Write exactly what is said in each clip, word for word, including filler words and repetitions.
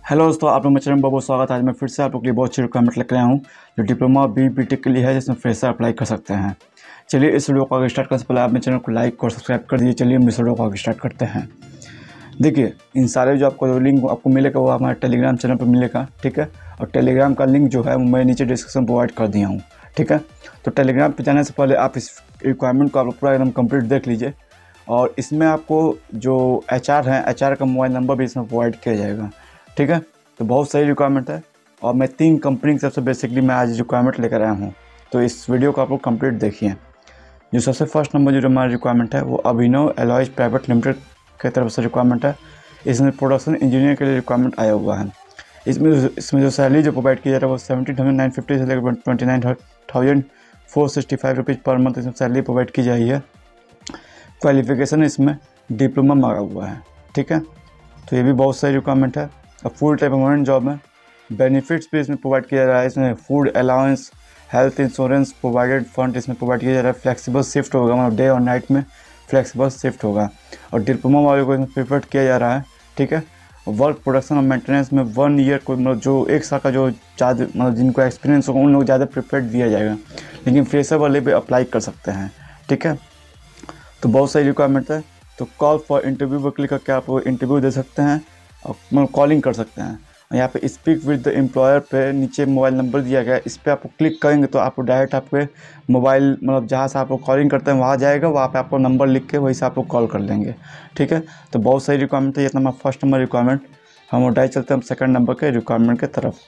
Hello दोस्तों, आप लोग मेरे चैनल में बहुत बहुत स्वागत है। आज मैं फिर से आप लोग के लिए बहुत अच्छी रिक्वायरमेंट लेकर आया हूँ जो डिप्लोमा बी बी टेक के लिए है, जिसमें फ्रेशर अप्लाई कर सकते हैं। चलिए इस वीडियो को आगे स्टार्ट करने से पहले आप मेरे चैनल को लाइक और सब्सक्राइब कर दीजिए। चलिए हम इस वीडियो को आगे स्टार्ट करते हैं। देखिए, इन सारे जो आपको जो लिंक आपको मिलेगा वो हमारे टेलीग्राम चैनल पर मिलेगा, ठीक है। और टेलीग्राम का लिंक जो है मैं नीचे डिस्क्रिप्शन प्रोवाइड कर दिया हूँ, ठीक है। तो टेलीग्राम पर जाने से पहले आप इस रिक्वायरमेंट को आप लोग पूरा एकदम कंप्लीट देख लीजिए। और इसमें आपको जो एच आर है, एच आर का मोबाइल नंबर भी इसमें प्रोवाइड किया जाएगा, ठीक है। तो बहुत सही रिक्वायरमेंट है और मैं तीन कंपनी की सबसे बेसिकली मैं आज रिक्वायरमेंट लेकर आया हूँ। तो इस वीडियो को आप लोग कंप्लीट देखिए। जो सबसे फर्स्ट नंबर जो हमारा रिक्वायरमेंट है वो अभिनव एलॉयज प्राइवेट लिमिटेड की तरफ से रिक्वायरमेंट है। इसमें प्रोडक्शन इंजीनियर के लिए रिक्वायरमेंट आया हुआ है। इसमें इसमें जो सैलरी जो प्रोवाइड किया जा रहा है वो सेवेंटीन थाउजेंड नाइन फिफ्टी से लेकर twenty nine thousand four sixty five rupees per month इसमें सैलरी प्रोवाइड की जा रही है। क्वालिफिकेशन इसमें डिप्लोमा मांगा हुआ है, ठीक है। तो ये भी बहुत सही रिक्वायरमेंट है। अब फुल टाइम परमानेंट जॉब है। बेनिफिट्स भी इसमें प्रोवाइड किया जा रहा है। इसमें food allowance, health insurance provident fund इसमें प्रोवाइड किया जा रहा है। फ्लेक्सिबल शिफ्ट होगा, मतलब डे और नाइट में फ्लेक्सिबल शिफ्ट होगा। और डिप्लोमा वाले को इसमें प्रिफर किया जा रहा है, ठीक है। वर्क प्रोडक्शन और मेंटेनेंस में वन ईयर को मतलब जो एक साल का जो ज़्यादा मतलब जिनको एक्सपीरियंस होगा उन लोग ज़्यादा प्रिफर दिया जाएगा, लेकिन फ्रेशर वाले भी अप्लाई कर सकते हैं, ठीक है। तो बहुत सही रिक्वायरमेंट है। तो कॉल फॉर इंटरव्यू पर क्लिक करके आप इंटरव्यू दे सकते हैं और मतलब कॉलिंग कर सकते हैं। यहाँ पे स्पीक विद द एम्प्लॉयर पे नीचे मोबाइल नंबर दिया गया है, इस पर आपको क्लिक करेंगे तो आपको डायरेक्ट आपके मोबाइल मतलब जहाँ से आप लोग कॉलिंग करते हैं वहाँ जाएगा, वहाँ पे आपको नंबर लिख के वहीं से आप लोग कॉल कर लेंगे, ठीक है। तो बहुत सही रिक्वायरमेंट है। ये हमारा फर्स्ट नंबर रिक्वायरमेंट। हम उठाए चलते हैं हम सेकंड नंबर के रिक्वायरमेंट की तरफ।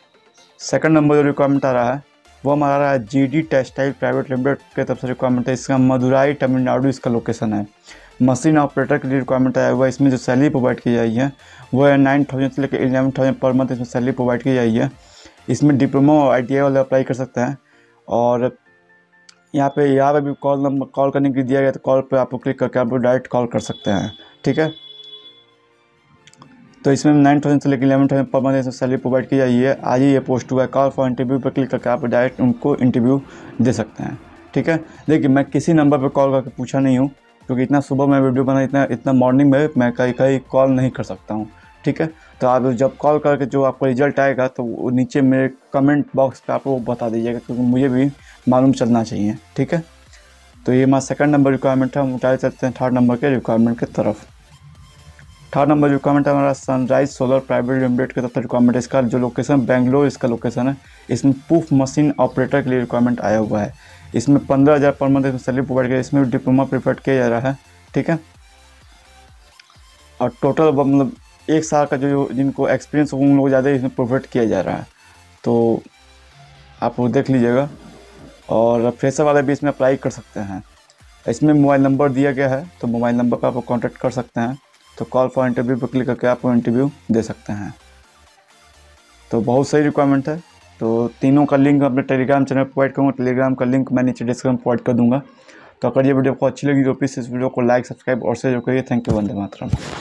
सेकंड नंबर जो रिक्वायरमेंट आ रहा है वो हमारा रहा है G D textile private limited की तरफ से रिक्वायरमेंट है। इसका मदुराई तमिलनाडु इसका लोकेशन है। मशीन ऑपरेटर के लिए रिक्वायरमेंट आया हुआ है। इसमें जो सैलरी प्रोवाइड की जाएगी है वो है नाइन थाउजेंड से लेकर इलेवन थाउजेंड पर मंथ इसमें सैलरी प्रोवाइड की जाएगी है। इसमें डिप्लोमा और आई टी आई वाले अप्लाई कर सकते हैं। और यहाँ पे यहाँ पे भी कॉल नंबर कॉल करने के लिए दिया गया, तो कॉल पे आपको क्लिक करके आप डायरेक्ट कॉल कर सकते हैं, ठीक है। तो इसमें नाइन थाउजेंड से लेकर इलेवन थाउजेंड पर मंथ इसमें सैलरी प्रोवाइड की जाएगी है। आज ही ये पोस्ट हुआ है। कॉल फॉर इंटरव्यू पर क्लिक करके आप डायरेक्ट उनको इंटरव्यू दे सकते हैं, ठीक है। देखिए, मैं किसी नंबर पर कॉल करके पूछा नहीं हूँ क्योंकि इतना सुबह मैं वीडियो बना इतना इतना मॉर्निंग में मैं कहीं कहीं कॉल नहीं कर सकता हूँ, ठीक है। तो आप जब कॉल करके जो आपका रिजल्ट आएगा तो वो नीचे मेरे कमेंट बॉक्स पे आप वो बता दीजिएगा, क्योंकि मुझे भी मालूम चलना चाहिए, ठीक है। तो ये हमारा सेकंड नंबर रिक्वायरमेंट है। हम उठाए चलते हैं थर्ड नंबर के रिक्वायरमेंट की तरफ। थर्ड नंबर रिक्वायरमेंट है हमारा सनराइज सोलर प्राइवेट लिमिटेड की तरफ से रिक्वायरमेंट है। इसका जो लोकेशन बेंगलोर इसका लोकेशन है। इसमें प्रूफ मशीन ऑपरेटर के लिए रिक्वायरमेंट आया हुआ है। इसमें पंद्रह हज़ार पर मंथ इसमें सैलरी प्रोवाइड किया। इसमें डिप्लोमा प्रिफर किया जा रहा है, ठीक है। और टोटल मतलब एक साल का जो जिनको एक्सपीरियंस हो उन लोग ज़्यादा इसमें प्रोवाइड किया जा रहा है। तो आप वो देख लीजिएगा। और फ्रेशर वाले भी इसमें अप्लाई कर सकते हैं। इसमें मोबाइल नंबर दिया गया है, तो मोबाइल नंबर पर आप कॉन्टैक्ट कर सकते हैं। तो कॉल फॉर इंटरव्यू पर क्लिक करके आप इंटरव्यू दे सकते हैं। तो बहुत सही रिक्वायरमेंट है। तो तीनों का लिंक अपने टेलीग्राम चैनल पर प्रोवाइड करूँगा। टेलीग्राम का लिंक मैं नीचे डिस्क्रिप्शन में प्रोवाइड कर दूँगा। तो अगर ये वीडियो आपको अच्छी लगी तो प्लीज़ इस वीडियो को लाइक, सब्सक्राइब और शेयर करिए। Thank you, Vande Mataram.